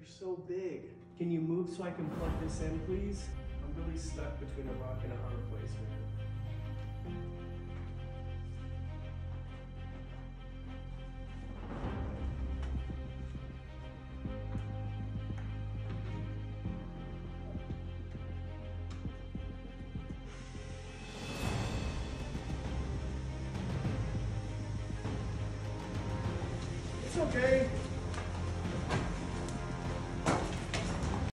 You're so big. Can you move so I can plug this in, please? I'm really stuck between a rock and a hard place, man. It's okay.